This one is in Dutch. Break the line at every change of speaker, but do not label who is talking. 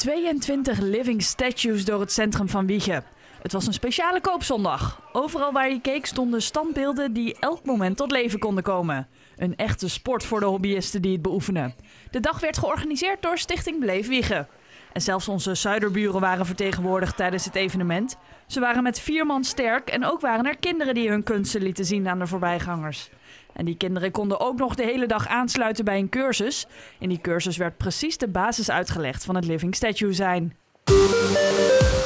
22 living statues door het centrum van Wijchen. Het was een speciale koopzondag. Overal waar je keek stonden standbeelden die elk moment tot leven konden komen. Een echte sport voor de hobbyisten die het beoefenen. De dag werd georganiseerd door Stichting Beleef Wijchen. En zelfs onze zuiderburen waren vertegenwoordigd tijdens het evenement. Ze waren met 4 man sterk en ook waren er kinderen die hun kunsten lieten zien aan de voorbijgangers. En die kinderen konden ook nog de hele dag aansluiten bij een cursus. In die cursus werd precies de basis uitgelegd van het living statue zijn.